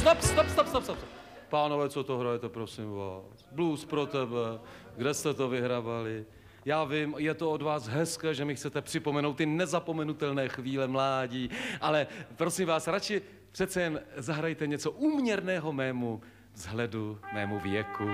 Stop. Pánové, co to hrajete, prosím vás? Blues pro tebe, kde jste to vyhrabali? Já vím, je to od vás hezké, že mi chcete připomenout ty nezapomenutelné chvíle mládí, ale prosím vás, radši přece jen zahrajte něco úměrného mému vzhledu, mému věku.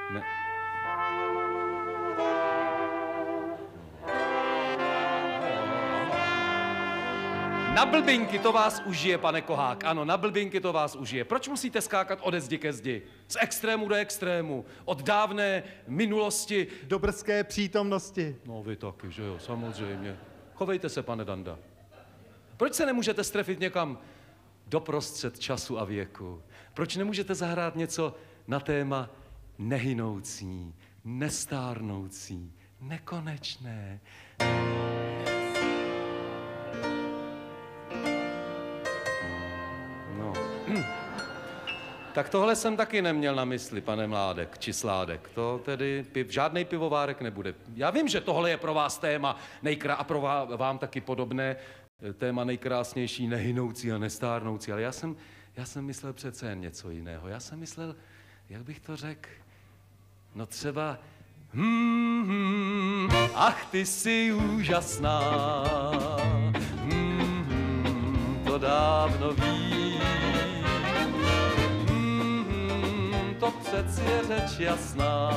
Na blbinky to vás užije, pane Kohák, ano, na blbinky to vás užije. Proč musíte skákat ode zdi ke zdi? Z extrému do extrému, od dávné minulosti do brzké přítomnosti. No vy taky, že jo, samozřejmě. Chovejte se, pane Danda. Proč se nemůžete strefit někam doprostřed času a věku? Proč nemůžete zahrát něco na téma nehynoucí, nestárnoucí, nekonečné? Tak tohle jsem taky neměl na mysli, pane Mládek, či Sládek. To tedy žádnej pivovárek nebude. Já vím, že tohle je pro vás téma a pro vám taky podobné téma nejkrásnější, nehynoucí a nestárnoucí, ale já jsem myslel přece jen něco jiného. Já jsem myslel, jak bych to řekl, no třeba ach, ty jsi úžasná, to dávno víš. To přeci je řeč jasná,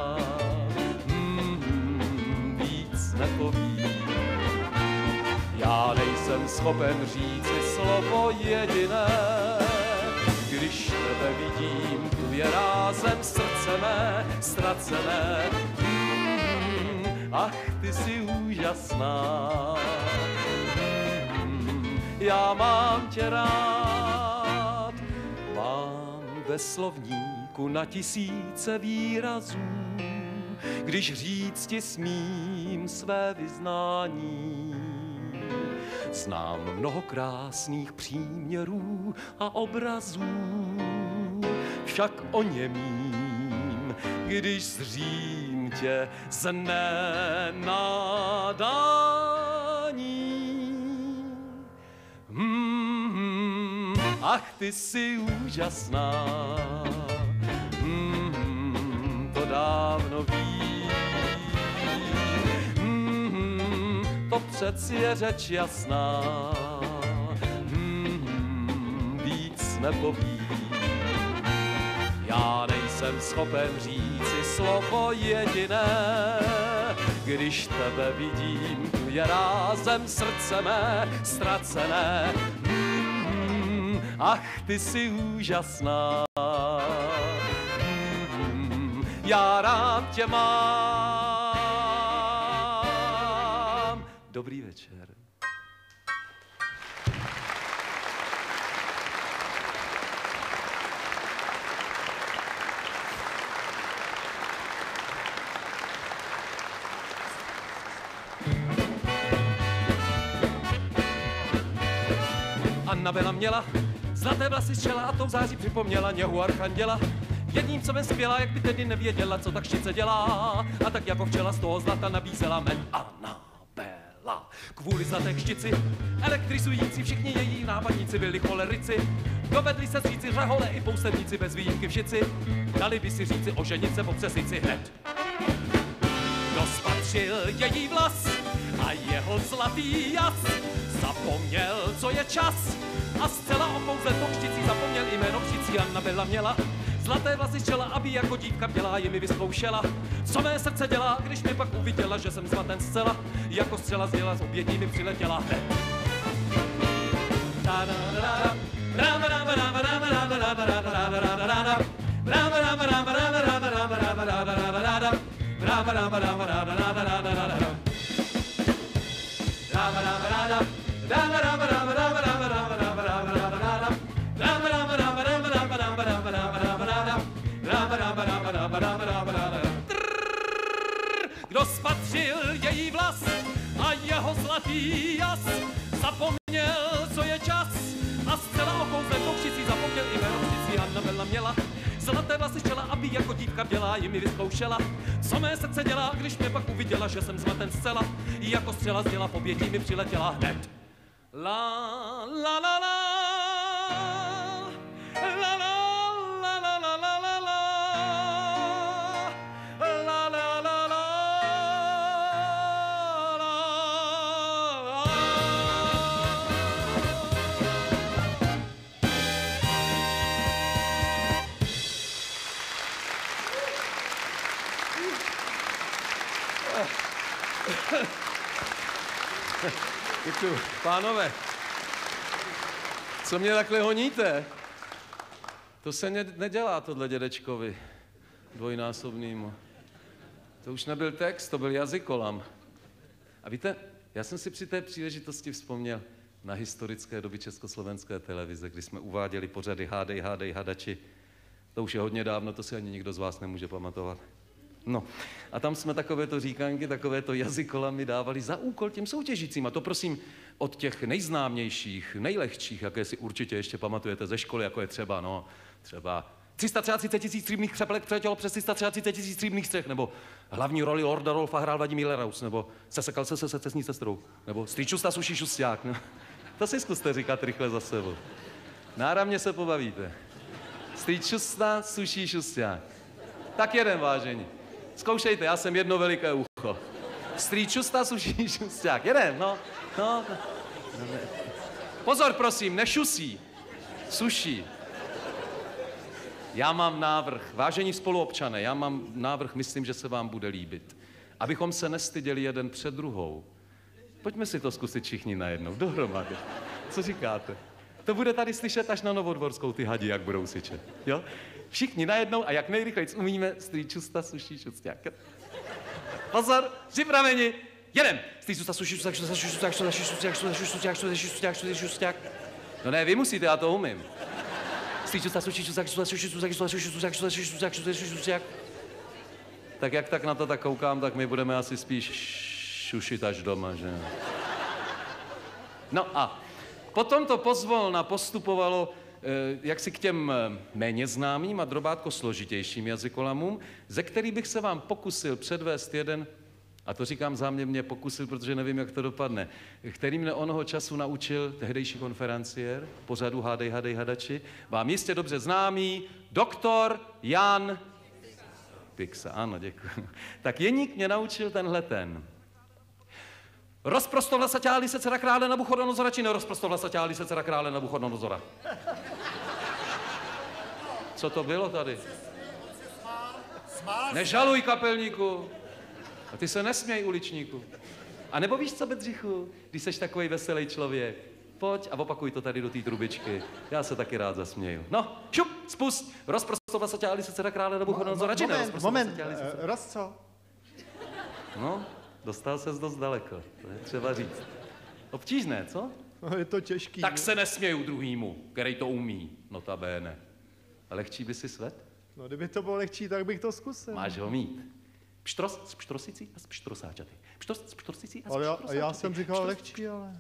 víc nepovím. Já nejsem schopen říci slovo jediné, když tebe vidím, tu je rázem srdce mé ztracené. Ach, ty jsi úžasná, já mám tě rád, mám ve slovníku na tisíce výrazů, když říct ti smím své vyznání. Znám mnoho krásných příměrů a obrazů, však oněmím, když zřím tě z nenadání. Ach, ty jsi úžasná, to dávno víš. To přeci je řeč jasná, víc nepovím. Já nejsem schopen říci slovo jediné, když tebe vidím, tu je rázem srdce mé ztracené. Ach, ty jsi úžasná, já rád tě mám. Dobrý večer. Annabela měla zlaté vlasy z čela a to v září připomněla něhu archanděla. Jedním, co ven skvěla, jak by tedy nevěděla, co tak štice dělá. A tak jako včela z toho zlata nabízela men Annabela. Kvůli zlaté kštici, elektrizující všichni její nápadníci byli cholerici. Dovedli se říci řehole i poustevníci bez výjimky všici. Dali by si říci oženit se po přesici hned. Kdo spatřil její vlas a jeho zlatý jas, zapomněl, co je čas. A zcela opouze tou kšticí zapomněl jméno kšticí. Annabela měla zlaté vlasy z čela, aby jako dívka bdělá jimi vyzkoušela. Co mé srdce dělá, když mi pak uviděla, že jsem zmaten zcela. Jako střela z děla z obětí mi přiletěla hned. Kdo spatřil její vlas a jeho zlatý jas, zapomněl, co je čas. A zcela okouzlen tou kšticí zapomněl i jméno kšticí. Annabela měla zlaté vlasy z čela, aby jako dívka bdělá jimi vyzkoušela. Co mé srdce dělá, když mě pak uviděla, že jsem zmaten zcela. Jako střela z děla v obětí mi přiletěla hned. La la la la la la la. Děkuju. Pánové, co mě takhle honíte? To se nedělá tohle dědečkovi dvojnásobnýmu. To už nebyl text, to byl jazykolam. A víte, já jsem si při té příležitosti vzpomněl na historické doby československé televize, kdy jsme uváděli pořady Hádej, hadači. To už je hodně dávno, to si ani nikdo z vás nemůže pamatovat. No, a tam jsme takovéto říkanky, takovéto jazykolamy dávali za úkol těm soutěžícím. A to prosím od těch nejznámějších, nejlehčích, jaké si určitě ještě pamatujete ze školy, jako je třeba 333 000 stříbrných křepelek přeletělo přes 333 000 stříbrných střech, nebo hlavní roli Lorda Rolfa hrál Vladimír Leraus, nebo sesekal se cestní sestrou, nebo strýčusta suší šusťák. No. To si zkuste říkat rychle za sebou. Náramně se pobavíte. Strýčusta suší šusťák. Tak jeden, vážení. Zkoušejte, já jsem jedno veliké ucho. Strýčusta suší šusťák. Jeden, no. Pozor, prosím, nešusí. Suší. Já mám návrh, vážení spoluobčané, já mám návrh, myslím, že se vám bude líbit. Abychom se nestyděli jeden před druhou. Pojďme si to zkusit všichni najednou, dohromady. Co říkáte? To bude tady slyšet až na Novodvorskou, ty hadi, jak budou syčet. Jo? Všichni najednou a jak nejrychleji umíme, strýčusta suší šusťák. Pozor, připraveni, jeden. Strýčusta suší šusťák. No ne, vy musíte, já to umím. Tak jak tak na to tak koukám, tak my budeme asi spíš šušit až doma, že? No a potom to pozvolna postupovalo jaksi k těm méně známým a drobátko složitějším jazykolamům, ze kterých bych se vám pokusil předvést jeden, a to říkám záměrně pokusil, protože nevím, jak to dopadne, který mne onoho času naučil tehdejší konferenciér pořadu Hádej, hadači, vám jistě dobře známý doktor Jan Pixa. Ano, děkuji. Tak Jeník mě naučil tenhle ten. Rozprostovlasatá se dcera krále Nabuchodonozora, či nerozprostovlasatá se dcera krále Nabuchodonozora? Co to bylo tady? Nežaluj, kapelníku. A ty se nesměj, uličníku. A nebo víš co, Bedřichu, když seš takovej veselý člověk, pojď a opakuj to tady do té trubičky. Já se taky rád zasměju. No, šup, spust, rozprostovlasatá se dcera krále Nabuchodonozora, či Moment, co? No, dostal ses dost daleko, to je třeba říct. Obtížné, co? No, je to těžký. Tak se nesměju druhýmu, který to umí, notabene. A lehčí by si svet? No, kdyby to bylo lehčí, tak bych to zkusil. Máš ho mít. Pštros s pštrosicí a s pštrosáčaty. Pštros s pštrosicí a s Ale pštrosáčaty. já jsem říkal lehčí, ale...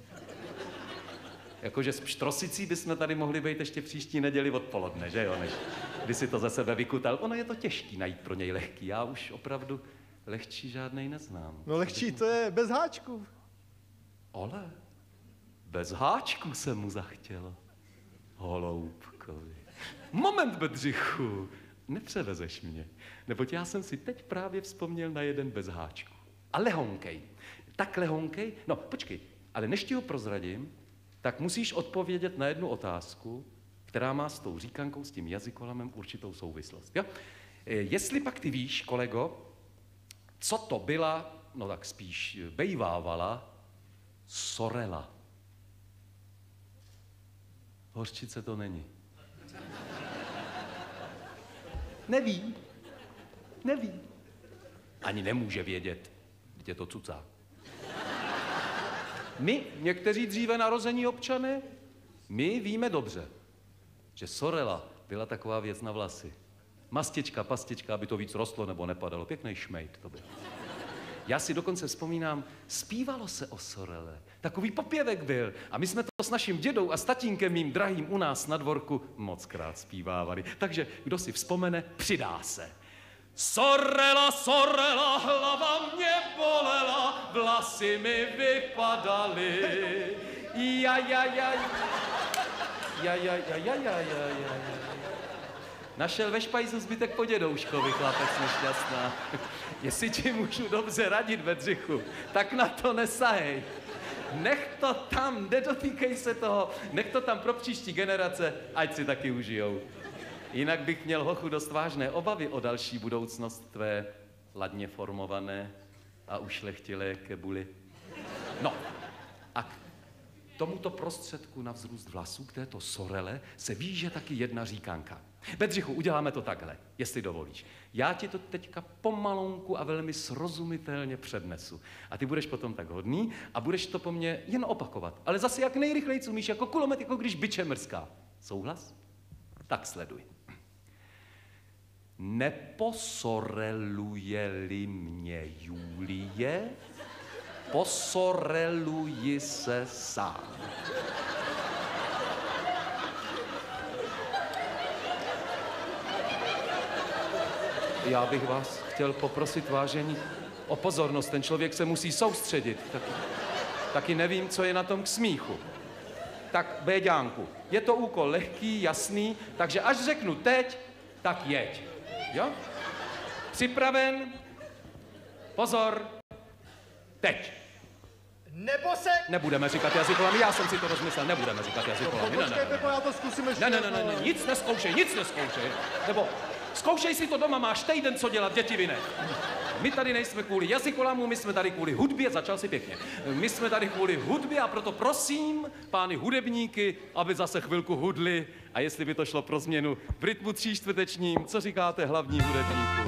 Jakože s pštrosicí bychom tady mohli být ještě příští neděli odpoledne, že jo? Než kdy si to ze sebe vykutal. Ono je to těžký najít pro něj lehký. Já už opravdu lehčí žádnej neznám. No lehčí to je bez háčků. Ale bez háčků se mu zachtělo. Holoubkovi. Moment, Bedřichu, nepřevezeš mě, neboť já jsem si teď právě vzpomněl na jeden bez háčku. A lehonkej. Tak lehonkej? No, počkej, ale než ti ho prozradím, tak musíš odpovědět na jednu otázku, která má s tou říkankou, s tím jazykolamem určitou souvislost. Jo? Jestli pak ty víš, kolego, co to byla, no tak spíš bejvávala, sorela. Hořčice to není. Neví. Ani nemůže vědět, kde je to cucá. My, někteří dříve narození občané, my víme dobře, že sorela byla taková věc na vlasy. Mastička, pastička, aby to víc rostlo nebo nepadalo. Pěkný šmejt to byl. Já si dokonce vzpomínám, zpívalo se o sorele. Takový popěvek byl. A my jsme to s naším dědou a s tatínkem mým drahým u nás na dvorku mockrát zpívávali. Takže kdo si vzpomene, přidá se. Sorela, sorela, hlava mě bolela, vlasy mi vypadaly. Našel ve špajzu zbytek po dědouškovi, chlapec nešťastná. Jestli ti můžu dobře radit, Bedřichu, tak na to nesahej. Nech to tam, nedotýkej se toho, nech to tam pro příští generace, ať si taky užijou. Jinak bych měl, hochu, dost vážné obavy o další budoucnost tvé ladně formované a ušlechtilé kebuly. No, a k tomuto prostředku na vzrůst vlasů, k této sorele, se víže taky jedna říkánka. Bedřichu, uděláme to takhle, jestli dovolíš. Já ti to teďka pomalonku a velmi srozumitelně přednesu. A ty budeš potom tak hodný a budeš to po mně jen opakovat. Ale zase jak nejrychleji umíš, jako kulomet, jako když biče mrská. Souhlas? Tak sleduj. Neposoreluje-li mě Julie, posoreluji se sám. Já bych vás chtěl poprosit, vážení, o pozornost. Ten člověk se musí soustředit. Taky nevím, co je na tom k smíchu. Tak, Béďánku, je to úkol lehký, jasný, takže až řeknu teď, tak jeď. Jo? Připraven? Pozor. Teď. Nebo se... Nebudeme říkat jazykolami, já jsem si to rozmyslel, nebudeme říkat jazykolami. Počkej, Pepo, já to zkusím ještě. Ne, nic neskoušej. Nebo zkoušej si to doma, máš týden co dělat, dětivine. My tady nejsme kvůli jazykolamu, my jsme tady kvůli hudbě, začal si pěkně. My jsme tady kvůli hudbě a proto prosím pány hudebníky, aby zase chvilku hudli a jestli by to šlo pro změnu v rytmu 3/4, co říkáte hlavní hudebníku?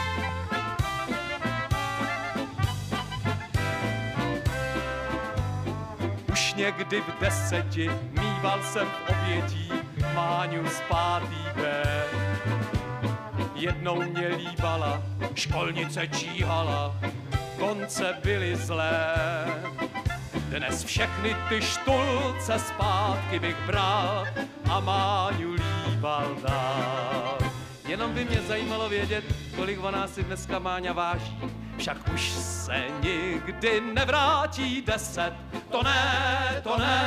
Už někdy v 10 mýval jsem v obětí Máňu z 5B. Jednou mě líbala, školnice číhala, konce byly zlé. Dnes všechny ty štulce zpátky bych bral a Máňu líbal dál. Jenom by mě zajímalo vědět, kolik ona si dneska Máňa váží. Však už se nikdy nevrátí 10. To ne.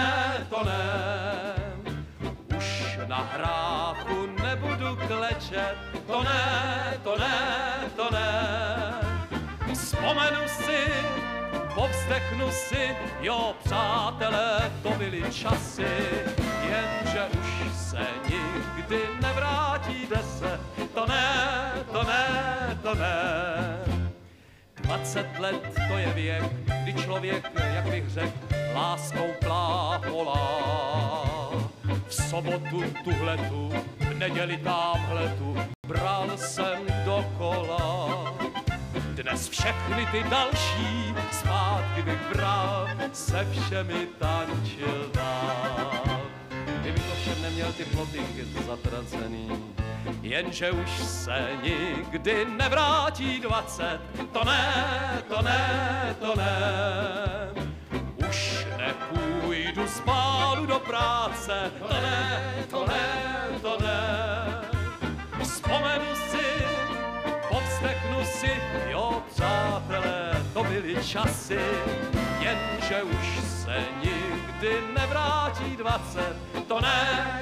Už na hráchu nebudu klečet. To ne. Vzpomenu si, povzdechnu si, jo, přátelé, to byly časy, jenže už se nikdy nevrátí 10. To ne. 20 let to je věk, kdy člověk, jak bych řekl, láskou pláholá. V sobotu tuhletu, v neděli támhletu, bral jsem dokola. Dnes všechny ty další zpátky bych bral, se všemi tančil dál. Kdyby to všem neměl ty plotinky zatracený, jenže už se nikdy nevrátí 20. To ne. Už nepůjdu z bálu do práce. To ne. Vzpomenu si, povzdechnu si, jo, přátelé, to byly časy, jenže už se nikdy nevrátí 20. To ne.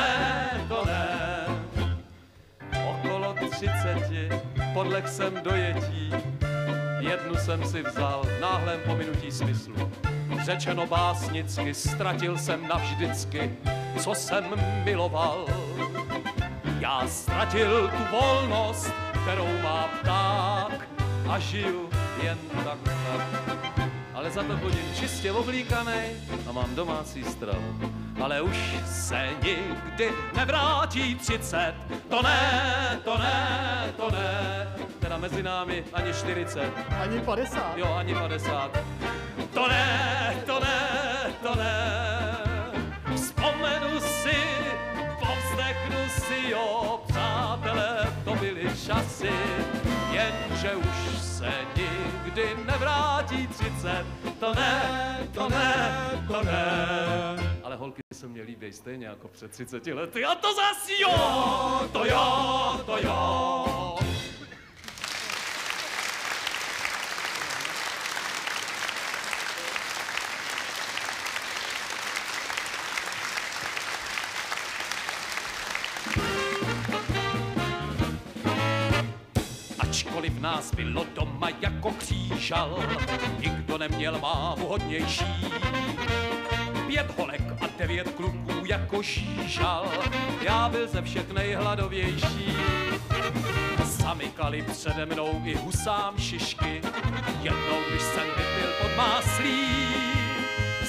Okolo 30 podleh jsem dojetí, jednu jsem si vzal v náhlém pominutí smyslu. Řečeno básnicky, ztratil jsem navždycky, co jsem miloval. Já ztratil tu volnost, kterou má pták, a žiju jen tak. Ale za to chodím čistě oblíkanej a mám domácí stravu. Ale už se nikdy nevrátí 30. To ne. Teda mezi námi ani 40. Ani 50. Jo, ani 50. To ne. Vzpomenu si, povzdechnu si, jo, přátelé, to byly časy, jenže už se nikdy nevrátí 30. To ne. Ale holky se mě líbí stejně jako před 30 lety. A to zas jo, to jo. Ačkoliv nás bylo doma jako křížal, nikdo neměl mámu hodnější. 5 holek a 9 kluků jako žížal, já byl ze všech nejhladovější. Zamykali přede mnou i husám šišky, jednou, když jsem vypil pod máslí,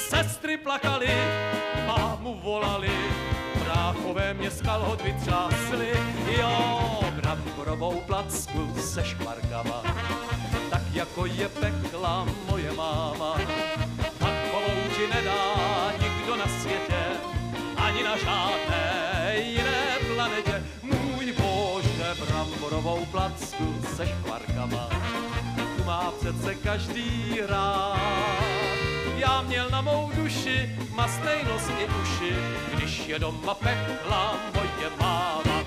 sestry plakaly, mámu volali, bráchové mě z kalhot vytřásli. Jo, bramborovou placku se škvarkama, tak jako je pekla moje máma. Takovou ti nedá nikdo na světě, ani na žádné jiné planetě. Můj bože, bramborovou placku se škvarkama, tu má přece každý rád. Já měl na mou duši mastnej nos i uši, když je doma pekla moje máma.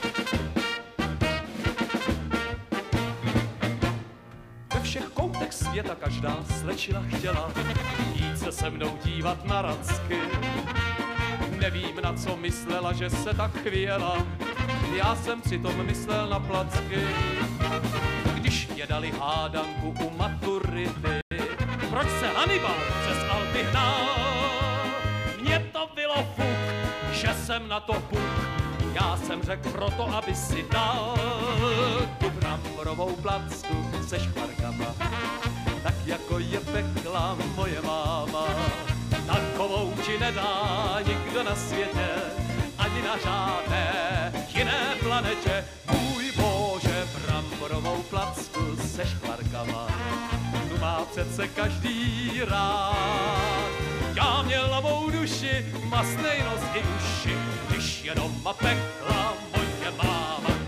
Ve všech koutech světa každá slečina chtěla jít se se mnou dívat na racky. Nevím, na co myslela, že se tak chvěla, já jsem přitom myslel na placky. Když mě dali hádanku u maturity, proč se Hannibal přes Alpy hnal? Mně to bylo fuk, že jsem na to puk. Já jsem řekl proto, aby si dal tu bramborovou placku se škvarkama, tak jako je pekla moje máma. Takovou ti nedá nikdo na světě, ani na žádné jiné planetě. Můj bože, bramborovou placku se škvarkama, tu má přece každý rád. Já měl na mou duši mastnej nos i uši, když je doma pekla moje máma.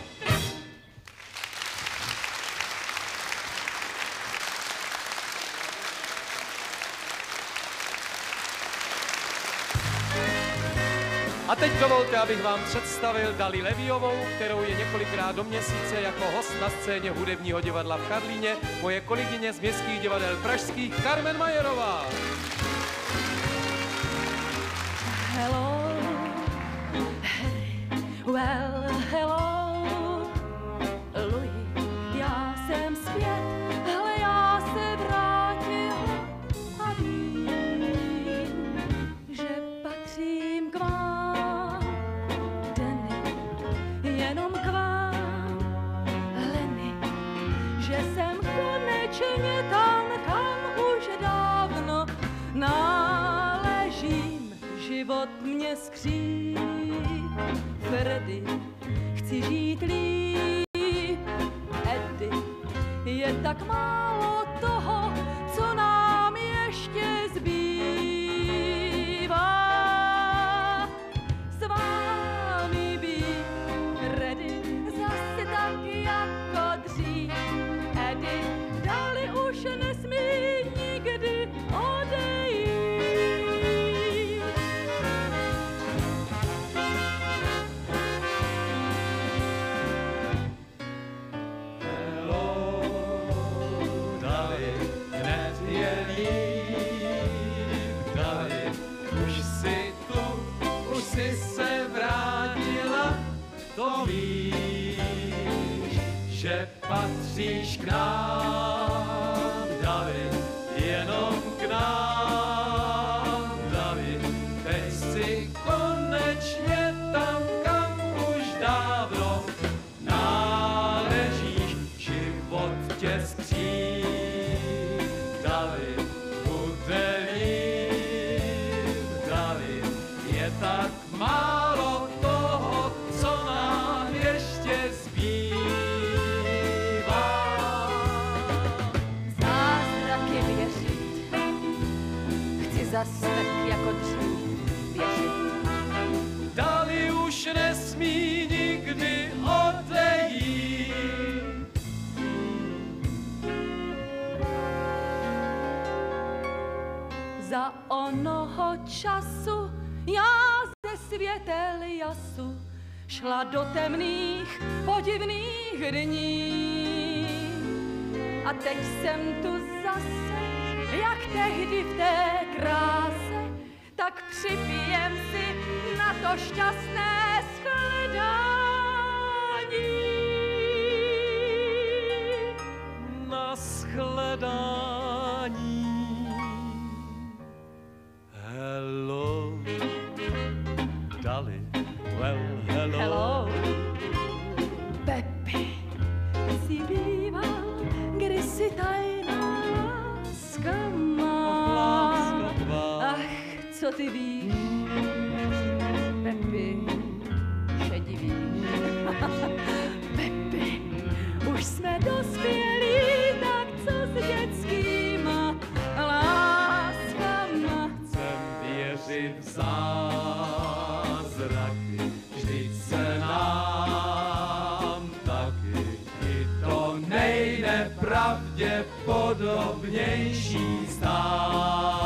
A teď dovolte, abych vám představil Dali Leviovou, kterou je několikrát do měsíce jako host na scéně hudebního divadla v Karlíně moje kolegyně z městských divadel pražských Carmen Majerová. Hello, Harry, well, hello, Louis, já jsem zpět, hele, já se vrátil a vím, že patřím k vám, Denny, jenom k vám, Lenny, že jsem konečně tam, kam už dávno náležím. Život mě skříp, Freddy, chci žít líp, Eddie, je tak málo toho, co nám ještě zbývá. S vámi být ready, zase tak jako dřív, Eddie, Dali už nesmí nikdy odejít. To víš, že patříš k nám, Dali, jenom k nám, Dali. Teď si konečně tam, kam už dávno náležíš. Život tě skříp, Dali, bude líp, Dali. Je tak málo toho, co nám ještě zbývá. Zázraky věřit, chci zas tak jako dřív věřit. Dali už nesmí nikdy odejít. Za onoho času já ze světel jasu šla do temných podivných dní. A teď jsem tu zase, jak tehdy v té kráse, tak připijem si na to šťastné shledání. Na shledání. Hello, Dali, well, hello. Hello, Pepi, jsi býval, kdysi tajná láska má. Ach, co ty víš, Pepi, šedivý. Pepi, už jsme dospělí, tak co s dětskýma láskama. Chcem věřit v zázraky, vždyť se nám taky i to nejnepravděpodobnější stát.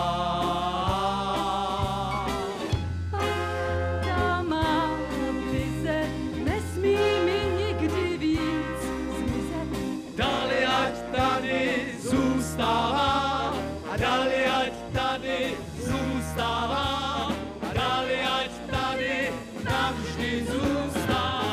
Ta má vize nesmí mi nikdy víc zmizet. Dali ať tady zůstává, a dali ať tady zůstává, a dali ať tady navždy zůstává.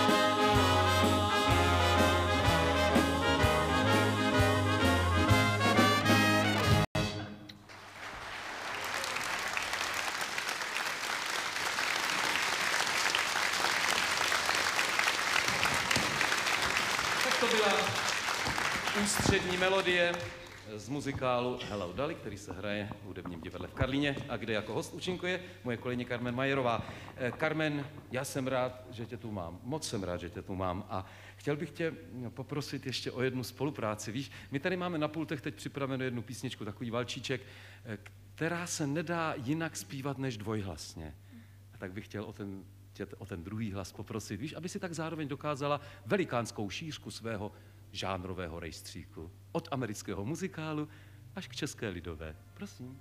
Tak to byla ústřední melodie z muzikálu Hello Dolly, který se hraje v hudebním divadle v Karlíně a kde jako host účinkuje moje kolegyně Carmen Majerová. Carmen, já jsem rád, že tě tu mám. Moc jsem rád, že tě tu mám. A chtěl bych tě poprosit ještě o jednu spolupráci. Víš, my tady máme na pultech teď připravenou jednu písničku, takový valčíček, která se nedá jinak zpívat než dvojhlasně. A tak bych chtěl o ten druhý hlas poprosit, víš, aby si tak zároveň dokázala velikánskou šířku svého žánrového rejstříku. Od amerického muzikálu až k české lidové. Prosím.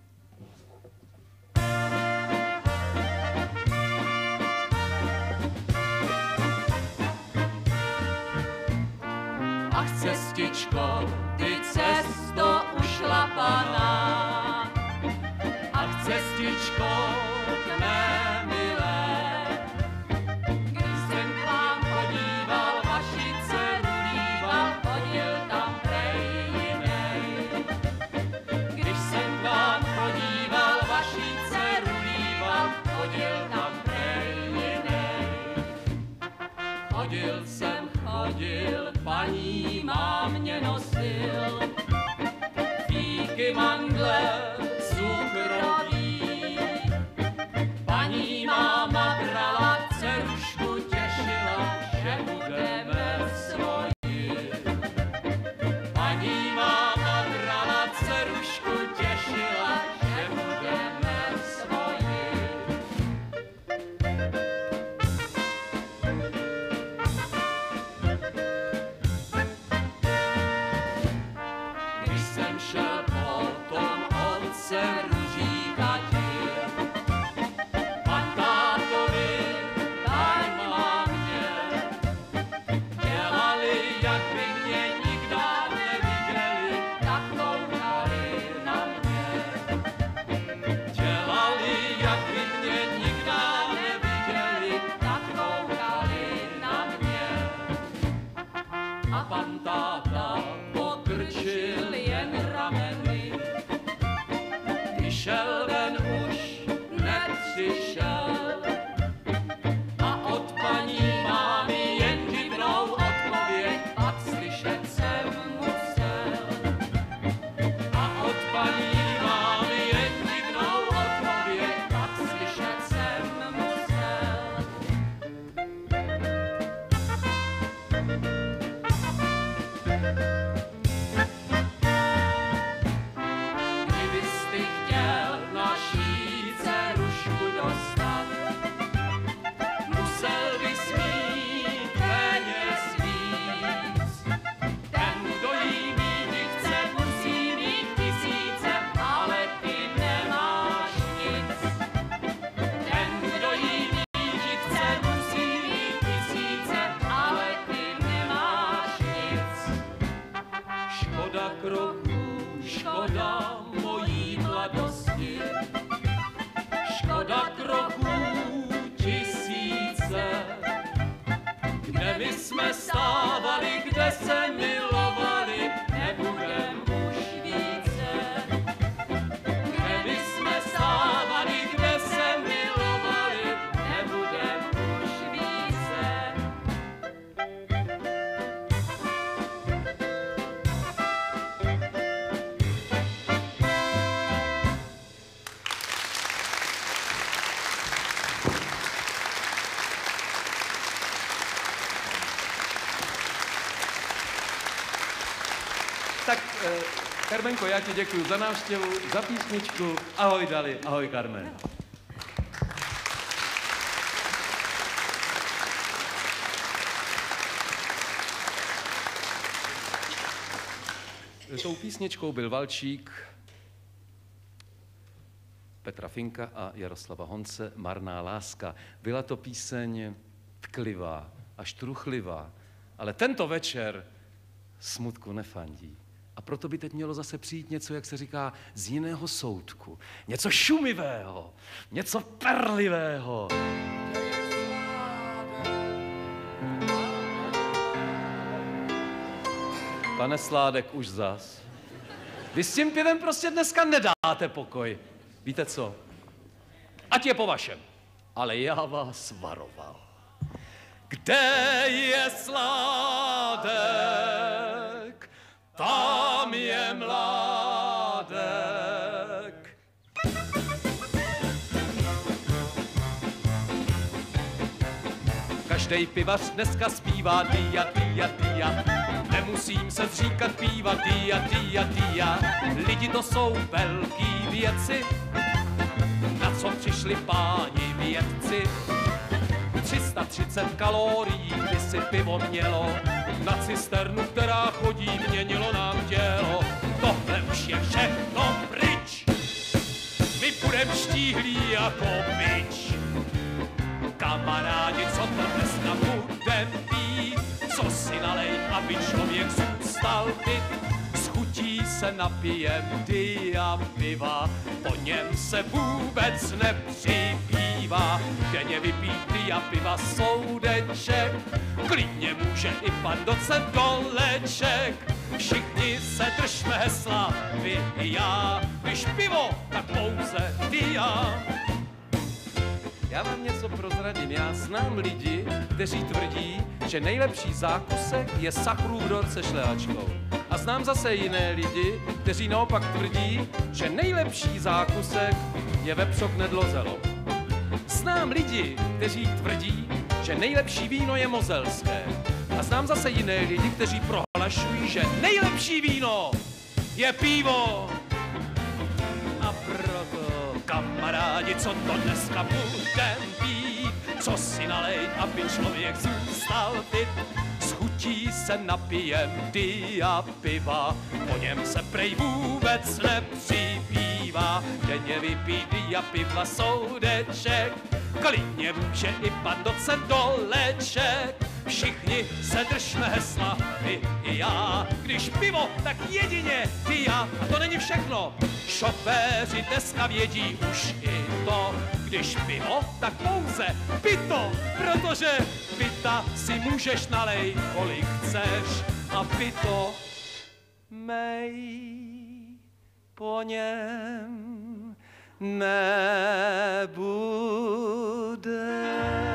Ach, cestičko, ty cesto ušlapaná. Ach, cestičko, k mé milé. Když jsem k vám chodíval, vaši dceru líbal, chodil tam prej jinej. Když jsem k vám chodíval, vaši dceru líbal, chodil tam prej jinej. Chodil jsem, paní má mě nosil, fíky, mandle, cukroví. Paní máma brala dcerušku, těšila, že budeme svoji. Paní máma brala dcerušku, těšila, že budeme svoji. Když jsem šel potom od dceru říkati, pan tátovi, daj mámě, dělali, jak by mě nikdo neviděli, tak koukali na mě. Dělali, jak by mě nikdo neviděli, tak koukali na mě. A pan táta pokrčil jen rameny, vyšel ven už nepřišel. A od paní mámy jen divnou odpověď pak slyšet jsem musel. A od paní mámy jen divnou odpověď pak slyšet jsem musel. Kdybyste chtěl naší dcerušku dostat, Tak, Karmenko, já ti děkuji za návštěvu, za písničku. Ahoj, Dali, ahoj, Karmen. Tou písničkou byl valčík Petra Finka a Jaroslava Honce, Marná láska. Byla to píseň tklivá, až truchlivá, ale tento večer smutku nefandí. A proto by teď mělo zase přijít něco, jak se říká, z jiného soudku. Něco šumivého, něco perlivého. Pane Sládek, už zas. Vy s tím pivem prostě dneska nedáte pokoj. Víte co? Ať je po vašem. Ale já vás varoval. Kde je Sládek, tam je mládek. Každej pivař dneska zpívá dia, dia, dia. Nemusím se zříkat pívat dia, dia, dia. Lidi to jsou velký věci, na co přišli páni vědci. 330 kalorií by si pivo mělo, na cisternu, která chodí, měnilo nám tělo. Tohle už je všechno pryč, my budem štíhlí jako bič. Kamarádi, co to dneska budem pít, co si nalej, aby člověk zůstal fit. S chutí se napijem dia piva, po něm se vůbec nepřipívá. Denně vypít dia piva soudeček, klidně může i pan docent Doleček. Všichni se držme hesla, vy i já, když pivo, tak pouze dia. Já vám něco prozradím, já znám lidi, kteří tvrdí, že nejlepší zákusek je sachrův dort se šlehačkou. A znám zase jiné lidi, kteří naopak tvrdí, že nejlepší zákusek je vepřok nedlozelo. Znám lidi, kteří tvrdí, že nejlepší víno je mozelské. A znám zase jiné lidi, kteří prohlašují, že nejlepší víno je pivo. A proto, kamarádi, co to dneska budem pít, co si nalej, aby člověk zůstal fit. S chutí se napijem dia piva, po něm se prej vůbec nepřipívá. Denně vypít dia piva soudeček, klidně může i pan docent Doleček. Všichni se držme hesla, vy i já, když pivo, tak jedině dia. A to není všechno, šoféři dneska vědí už i to, když pivo, tak pouze pito, protože pita si můžeš nalej, kolik chceš, a pito mej po něm nebude.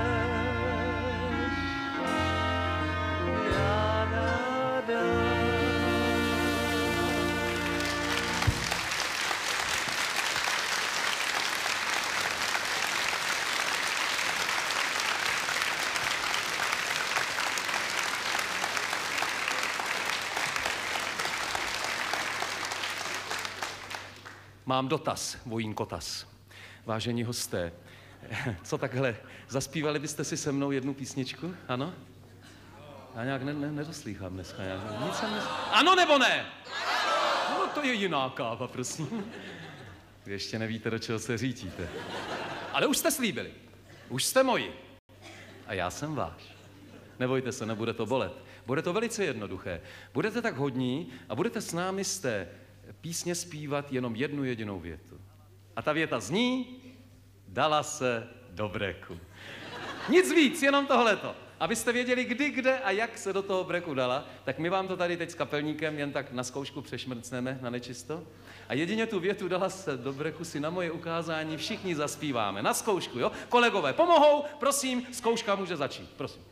Mám dotaz, vojínkotas. Vážení hosté, co takhle, zaspívali byste si se mnou jednu písničku, ano? Já nějak nedoslýchám dneska. Nic jsem Ano nebo ne? No to je jiná káva, prosím. Vy ještě nevíte, do čeho se řítíte. Ale už jste slíbili. Už jste moji. A já jsem váš. Nebojte se, nebude to bolet. Bude to velice jednoduché. Budete tak hodní a budete s námi z té písně zpívat jenom jednu jedinou větu. A ta věta zní: dala se do breku. Nic víc, jenom tohleto. Abyste věděli, kdy, kde a jak se do toho breku dala, tak my vám to tady teď s kapelníkem jen tak na zkoušku přešmrcneme na nečisto. A jedině tu větu dala se do breku si na moje ukázání všichni zaspíváme. Na zkoušku, jo? Kolegové pomohou, prosím, zkouška může začít, prosím.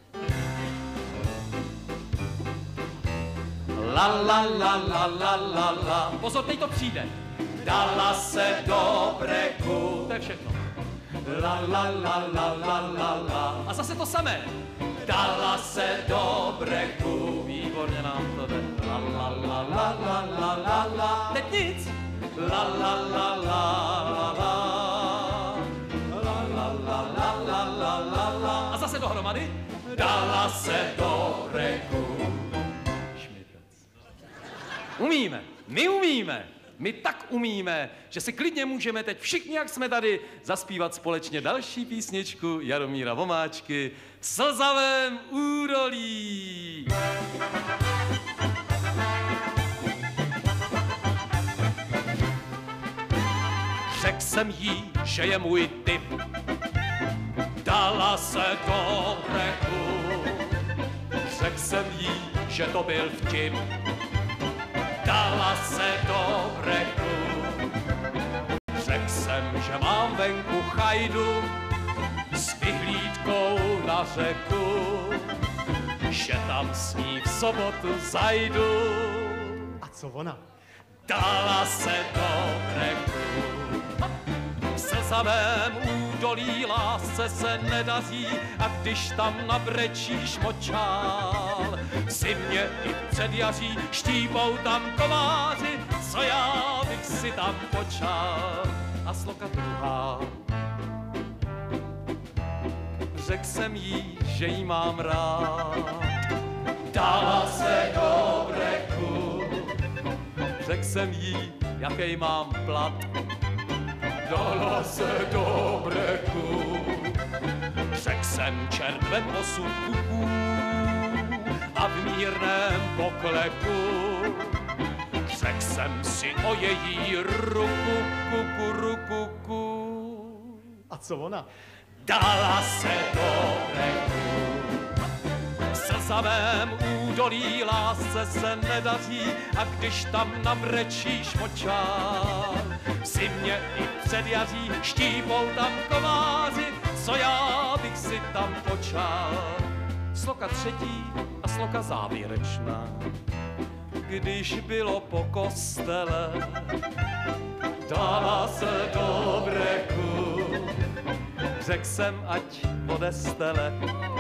La la la la la la la. Pozor, teď to přijde. Dala se do breku. To je všechno. La la la la la la la. A zase to samé. Dala se do breku. Výborně nám to jde. La la la la la la. la la la, teď nic. La la la la la la. La la la la la la la la. A zase dohromady. Dala se do breku. Umíme, my umíme. My tak umíme, že si klidně můžeme teď všichni, jak jsme tady, zaspívat společně další písničku Jaromíra Vomáčky v Slzavém údolí. Řekl jsem jí, že je můj typ. Dala se do breku. Řekl jsem jí, že to byl vtip. Dala se do breku. Řekl jsem, že mám venku chajdu s vyhlídkou na řeku, že tam s ní v sobotu zajdu. A co ona? Dala se do breku. V Slzavém údolí lásce se nedaří, a když tam nabrečíš močál, si mě i předjaří, štípou tam komáři, co já bych si tam počal. A sloka druhá. Řekl jsem jí, že jí mám rád. Dala se do breku. Řekl jsem jí, jaký mám plat. Dala se do breku. Řekl jsem, čert ve posudku a v mírném pokleku. Řekl jsem si o její ruku, kuku. A co ona? Dala se do breku. V Slzavém údolí lásce se nedaří, a když tam nabrečíš močál, si mě i předjaří, štípou tam komáři, co já bych si tam počal. Sloka třetí a sloka závěrečná. Když bylo po kostele, dala se do breku. Řekl jsem, ať odestele.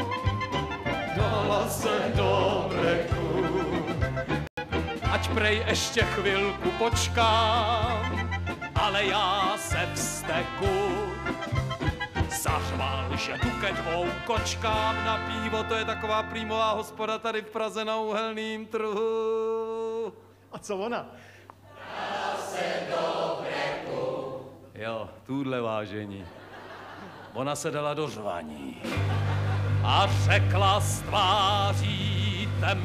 Dala se do breku. Ať prej ještě chvilku počkám, ale já se vzteku. Zařval, že tu ke dvou kočkám na pivo, to je taková prýmová hospoda tady v Praze na Uhelným trhu. A co ona? Dala se do breku. Jo, tuhle vážení. Ona se dala do řvaní a řekla s tváří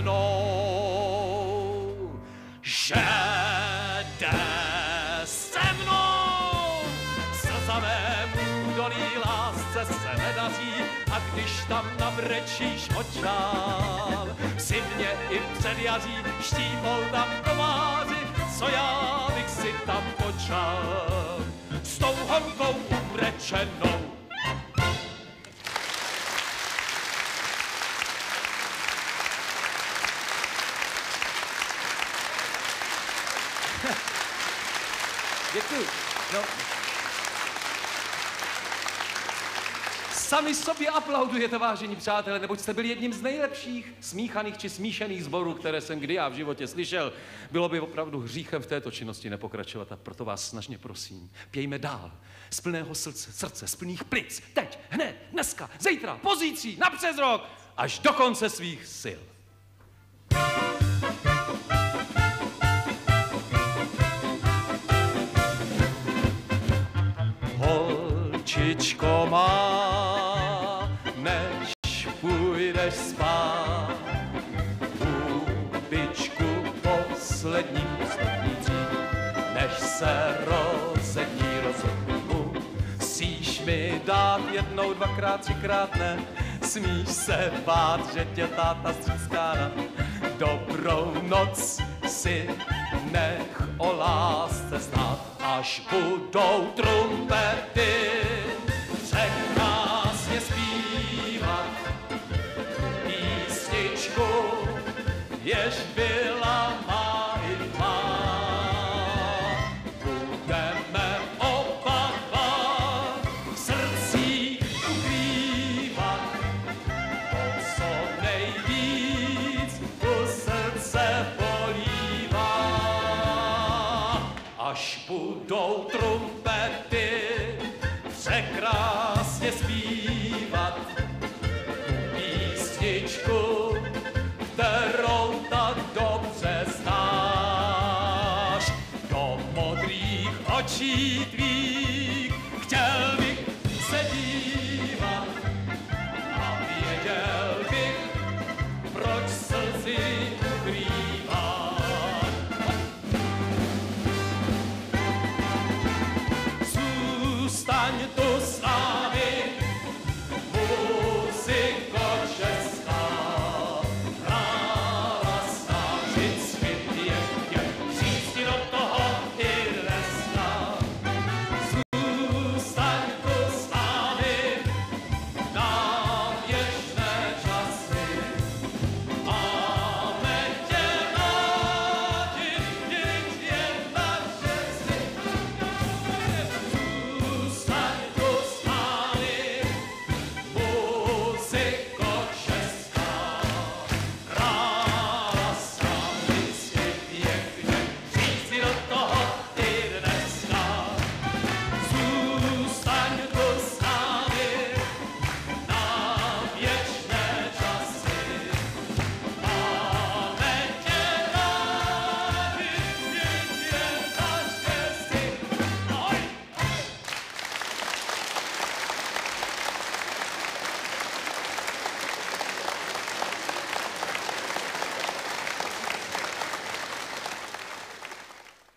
temnou, že jde se mnou. V Slzavém údolí lásce se nedaří, a když tam nabrečíš močál, si mě i předjaří, štípou tam komáři, co já bych si tam počal. S tou honkou urečenou. Děkuji. No. Sami sobě aplaudujete, vážení přátelé, neboť jste byli jedním z nejlepších smíchaných či smíšených sborů, které jsem kdy já v životě slyšel. Bylo by opravdu hříchem v této činnosti nepokračovat, a proto vás snažně prosím, pějme dál. Z plného srdce, z plných plic, teď, hned, dneska, zítra, pozítří, napřes rok, až do konce svých sil. Holčičko má, než půjdeš spát, hubičku poslední dřív, než se rozední rozhodnu. Musíš mi dát jednou, dvakrát, třikrát ne, smíš se bát, že tě táta stříská na dobrou noc si nech o lásce znát, až budou trumpety překrásně zpívat písničku, jež byla má i tvá. Budeme oba dva v srdcích ukrývat to, co nejvíc u srdce polívá. krásně zpívat písničku, kterou tak dobře znáš. Do modrých očí tvých chtěl bych se dívat a věděl bych, proč slzy ukrývat. Zůstaň tu s námi,